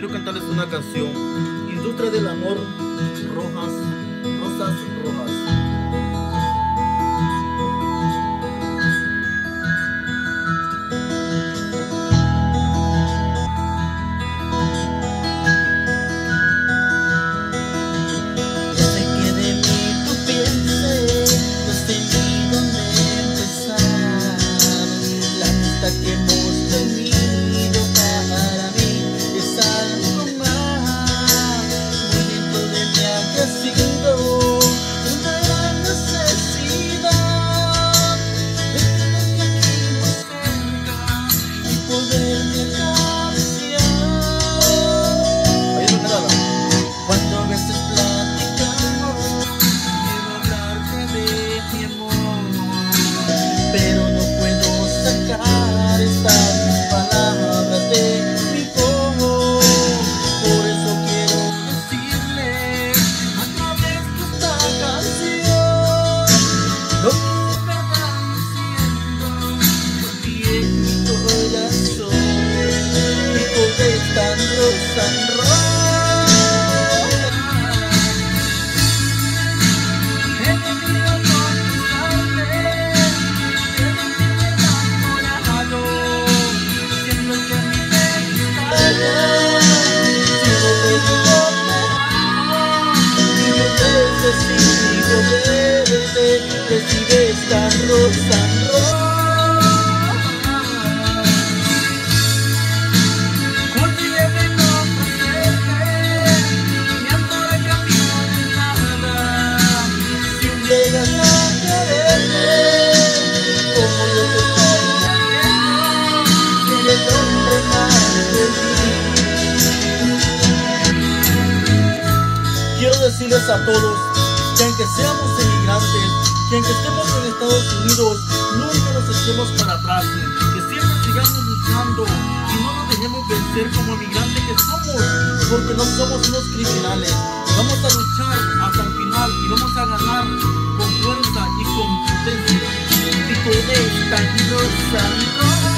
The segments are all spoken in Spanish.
quiero cantarles una canción, Industria del Amor, Rojas, Rosas Rojas. Que hemos tenido para mí es algo más, muy dentro de mí ha crecido una gran necesidad de tenerte aquí más cerca y poderme acariciar. Cuando a veces platicamos, quiero hablarte de mi amor, pero no puedo sacar estas palabras de mi voz. Por eso quiero decirle a través de esta canción lo que de verdad me siento por ti en mi corazón. Mi corazón tan rosa. Recibe esta rosa roja. Cuando ya vengo a ofrecerte mi amor a cambio de nada, si llegas a quererme como yo te estoy queriendo, seré el hombre más feliz. Quiero decirles a todos que aunque seamos emigrantes, que aunque estemos en Estados Unidos, nunca nos echemos para atrás, que siempre sigamos luchando y no nos dejemos vencer como emigrantes que somos, porque no somos unos criminales. Vamos a luchar hasta el final y vamos a ganar con fuerza y con potencia. Y con esta rosa roja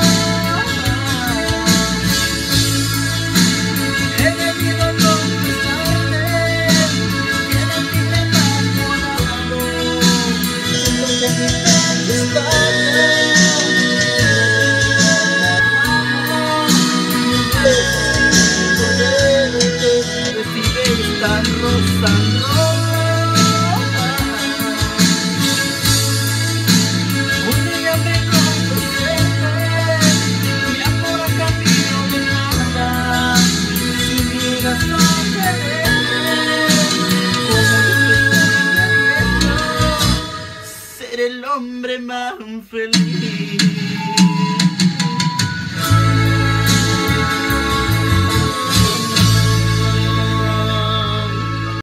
he venido a confesarte que de ti me he enamorado. Que mi pecho está recibe esta rosa roja. Un día me confesé mi amor a cambio de nada, si llegas a quererme como yo te estoy queriendo, ser el hombre más feliz.